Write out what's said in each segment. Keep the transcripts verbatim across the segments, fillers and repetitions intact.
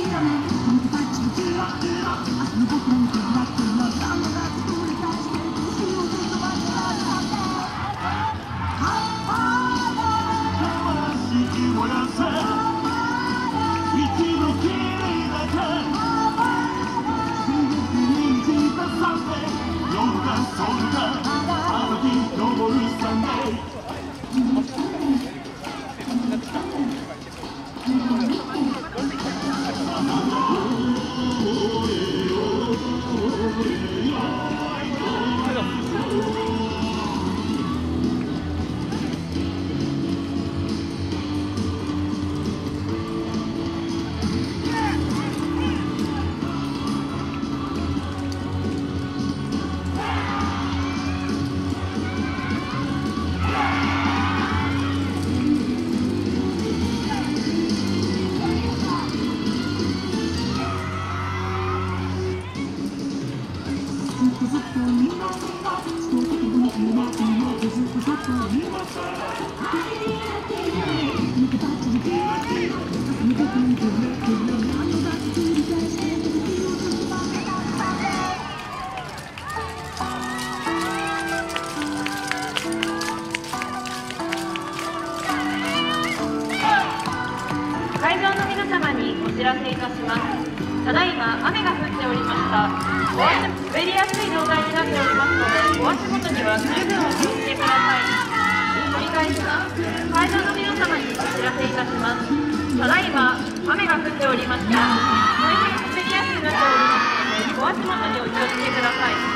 会場の皆様にお知らせいたします。ただいま雨が降っておりました。お足滑りやすい状態になっておりますので、お足元には十分お気をつけください。繰り返します。会場の皆様にお知らせいたします。ただいま雨が降っておりました。大変滑りやすくなっておりますので、お足元にお気をつけください。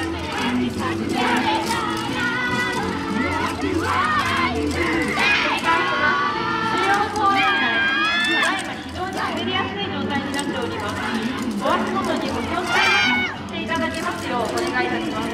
滑りやすい状態になっております。お足元にお気をつけていただきますようお願いいたします。